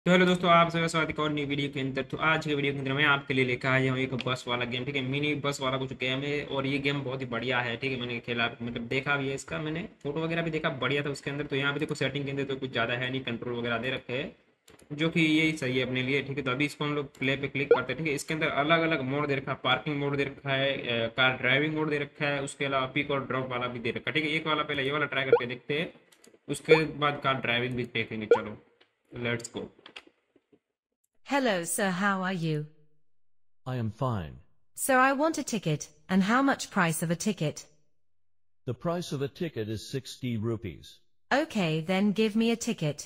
तो हेलो दोस्तों, आप सभी का स्वागत है एक और नई वीडियो के अंदर। तो आज के वीडियो के अंदर मैं आपके लिए लेकर आया हूँ एक बस वाला गेम। ठीक है, मिनी बस वाला कुछ गेम है और ये गेम बहुत ही बढ़िया है। ठीक है, मैंने खेला मतलब देखा भी है इसका, मैंने फोटो वगैरह भी देखा, बढ़िया था उसके अंदर। तो यहाँ पे देखो सेटिंग के अंदर तो कुछ ज़्यादा है नहीं, कंट्रोल वगैरह दे रखे हैं जो कि यही सही है अपने लिए। ठीक है, तो अभी इसको हम लोग प्ले पे क्लिक करते हैं। ठीक है, इसके अंदर अलग अलग मोड दे रखा है, पार्किंग मोड दे रखा है, कार ड्राइविंग मोड दे रखा है, उसके अलावा पिक और ड्रॉप वाला भी दे रखा है। ठीक है, एक वाला पहले ये वाला ट्राई करके देखते हैं, उसके बाद कार ड्राइविंग भी देखेंगे। चलो let's go. Hello, sir. How are you? I am fine. Sir, I want a ticket. And how much price of a ticket? The price of a ticket is 60 rupees. Okay, then give me a ticket.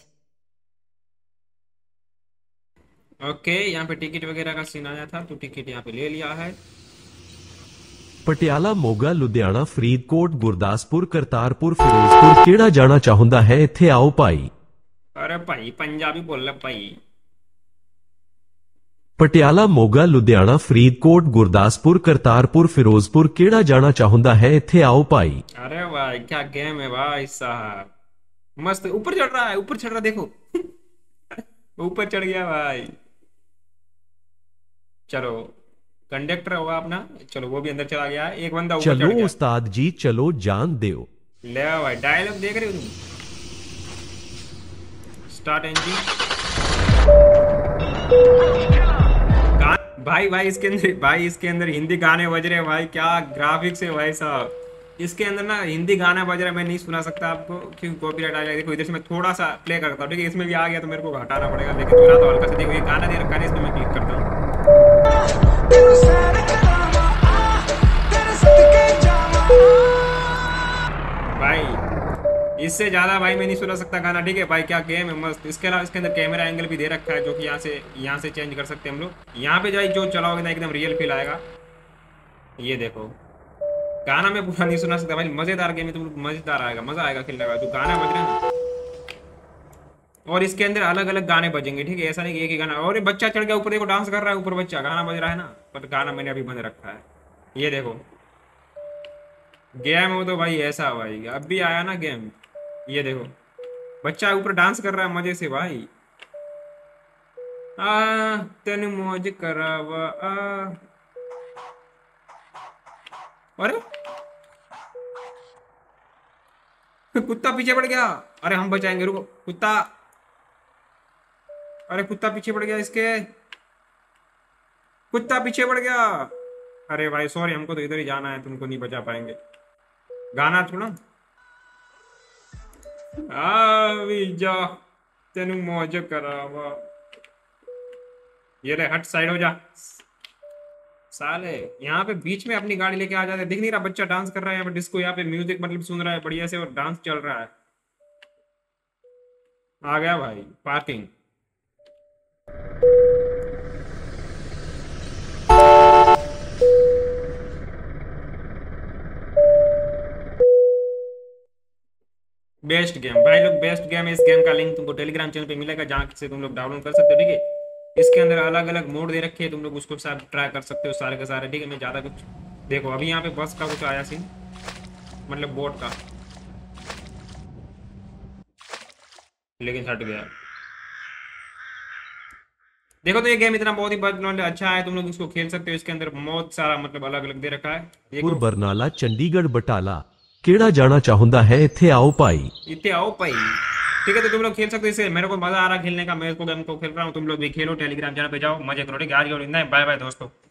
Okay, यहाँ पे ticket वगैरह का scene आया था तो ticket यहाँ पे ले लिया है। ਪਟਿਆਲਾ ਮੋਗਾ ਲੁਧਿਆਣਾ ਫਰੀਦਕੋਟ ਗੁਰਦਾਸਪੁਰ ਕਰਤਾਰਪੁਰ ਫਿਰੋਜ਼ਪੁਰ ਕਿਹੜਾ ਜਾਣਾ ਚਾਹੁੰਦਾ ਹੈ ਇੱਥੇ ਆਓ ਭਾਈ। अरे भाई पंजाबी बोल रहा भाई। ਪਟਿਆਲਾ ਮੋਗਾ ਲੁਧਿਆਣਾ ਫਰੀਦਕੋਟ ਗੁਰਦਾਸਪੁਰ ਕਰਤਾਰਪੁਰ ਫਿਰੋਜ਼ਪੁਰ ਕਿਹੜਾ ਜਾਣਾ ਚਾਹੁੰਦਾ ਹੈ ਇੱਥੇ ਆਓ ਭਾਈ। अरे भाई क्या गेम है भाई साहब, मस्त ऊपर चढ़ रहा है, ऊपर चढ़ रहा देखो ऊपर चढ़ गया भाई। चलो कंडक्टर होगा अपना, चलो वो भी अंदर चला गया है, एक बंदा ऊपर ਚਲੋ चढ़ गया। ਉਸਤਾਦ ਜੀ ਚਲੋ ਜਾन ਦਿਓ। ले आओ भाई, डायलॉग देख रहे हो तुम? Start engine. भाई इसके अंदर हिंदी गाने बज रहे हैं भाई, क्या ग्राफिक्स है भाई साहब। इसके अंदर ना हिंदी गाना बज रहा है, मैं नहीं सुना सकता आपको क्योंकि कॉपीराइट आ जाएगा। देखो इधर से मैं थोड़ा सा प्ले करता हूँ, ठीक है, इसमें भी आ गया तो मेरे को हटाना पड़ेगा, लेकिन सुना तो हल्का सा। देखो ये गाना दे रखा है, इसमें मैं क्लिक करता हूँ भाई। इससे ज्यादा भाई मैं नहीं सुना सकता गाना। ठीक है भाई, क्या गेम है मस्त। इसके अलावा इसके अंदर कैमरा एंगल भी दे रखा है जो कि यहाँ से चेंज कर सकते हैं हम लोग। यहाँ पे जो चलाओगे ना एकदम रियल फील आएगा। ये देखो गाना मैं पूरा नहीं सुना सकता भाई, मजेदार गेम है, तुम लोग मजेदार आएगा, मजा आएगा खेलने का। जो गाना बज रहे हैं ना, और इसके अंदर अलग अलग गाने बजेंगे। ठीक है, ऐसा नहीं कि एक ही गाना। और ये बच्चा चढ़ गया ऊपर, देखो डांस कर रहा है ऊपर बच्चा, गाना बज रहा है ना, पर गाना मैंने अभी बंद रखा है। ये देखो गेम हो तो भाई ऐसा भाई, अब भी आया ना गेम। ये देखो बच्चा ऊपर डांस कर रहा है मजे से भाई। आ तेन मौज करावा आ। अरे कुत्ता पीछे पड़ गया। अरे हम बचाएंगे, रुको कुत्ता। अरे कुत्ता पीछे पड़ गया, इसके कुत्ता पीछे पड़ गया। अरे भाई सॉरी, हमको तो इधर ही जाना है, तुमको नहीं बचा पाएंगे। गाना सुनो, आवी जा तेन मौज करावा। ये रे हट, साइड हो जा साले। यहाँ पे बीच में अपनी गाड़ी लेके आ जाते, दिख नहीं रहा बच्चा डांस कर रहा है यहाँ पे डिस्को, यहाँ पे म्यूजिक मतलब सुन रहा है बढ़िया से और डांस चल रहा है। आ गया भाई पार्किंग। बेस्ट गेम भाई लोग, बेस्ट गेम है। इस गेम का लिंक तुमको टेलीग्राम चैनल पे मिलेगा, जहाँ से तुम लोग डाउनलोड कर सकते हो। ठीक है, इसके अंदर अलग अलग मोड दे रखे हैं, तुम लोग उसको साथ ट्राई कर सकते हो सारे के सारे। ठीक है, मैं ज़्यादा कुछ देखो अभी यहाँ पे बस का कुछ आया सीन, मतलब बोट का, लेकिन हट गया। देखो तो ये गेम इतना बहुत ही अच्छा है, तुम लोग इसको खेल सकते हो। इसके अंदर बहुत सारा मतलब अलग अलग दे रखा है। ਪੁਰ देखो ਬਰਨਾਲਾ ਚੰਡੀਗੜ੍ਹ ਬਟਾਲਾ ਕਿਹੜਾ ਜਾਣਾ ਚਾਹੁੰਦਾ ਹੈ ਇੱਥੇ ਆਓ ਭਾਈ। इतने आओ भाई। ठीक है, तो तुम लोग खेल सकते हो इसे। मेरे को मजा आ रहा है खेलने का, मैं इसको गेम को खेल रहा हूँ, तुम लोग भी खेलो। टेलीग्राम चैनल पे जाओ, मजे करो। ठीक है, आज के लिए इतना ही। बाय बाय दोस्तों।